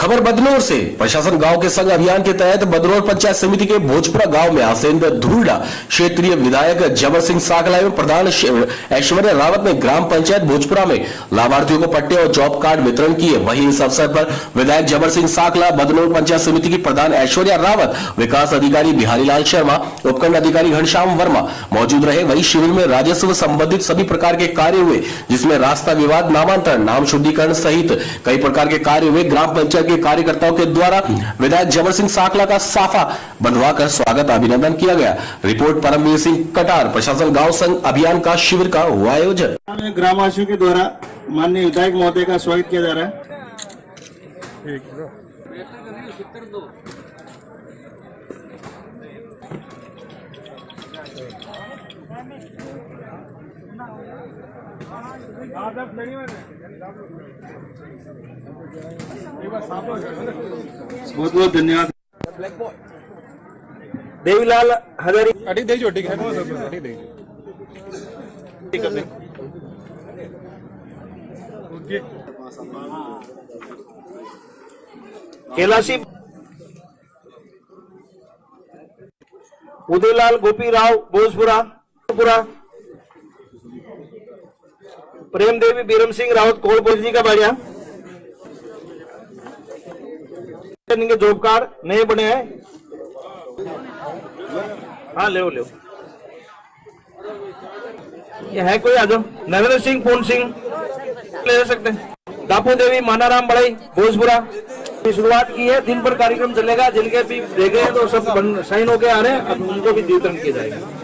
खबर बदनौर से। प्रशासन गांव के संग अभियान के तहत बदनौर पंचायत समिति के भोजपुरा गांव में आसेंद्र धूलडा क्षेत्रीय विधायक जबर सिंह साकला एवं प्रधान ऐश्वर्या रावत ने ग्राम पंचायत भोजपुरा में लाभार्थियों को पट्टे और जॉब कार्ड वितरण किए। वहीं इस अवसर पर विधायक जबर सिंह साकला, बदनौर पंचायत समिति की प्रधान ऐश्वर्या रावत, विकास अधिकारी बिहारी लाल शर्मा, उपखंड अधिकारी घनश्याम वर्मा मौजूद रहे। वहीं शिविर में राजस्व संबंधित सभी प्रकार के कार्य हुए, जिसमें रास्ता विवाद, नामांतरण, नाम शुद्धिकरण सहित कई प्रकार के कार्य हुए। ग्राम पंचायत के कार्यकर्ताओं के द्वारा विधायक जबर सिंह साकला का साफा बंधवाकर स्वागत अभिनंदन किया गया। रिपोर्ट परमवीर सिंह कटार, प्रशासन गांव संघ अभियान का शिविर का हुआ आयोजन। ग्रामवासियों के द्वारा माननीय विधायक महोदय का स्वागत किया जा रहा है। बहुत बहुत धन्यवाद। देवीलाल हजारी कैलाशी, उदयलाल गोपी राव भोजपुरा, प्रेम देवी बीरम सिंह रावत कोलपोल जी का बढ़िया इनके जॉब कार्ड नए बने हैं। हाँ ले ये है कोई आ जाओ। नरेंद्र सिंह, पूर्ण सिंह ले सकते हैं। दापू देवी, मानाराम बड़ाई भोजपुरा की शुरुआत की है। दिन भर कार्यक्रम चलेगा। जिनके भी देखे तो सब साइन होके आ रहे हैं, अब उनको भी वितरण किया जाएगा।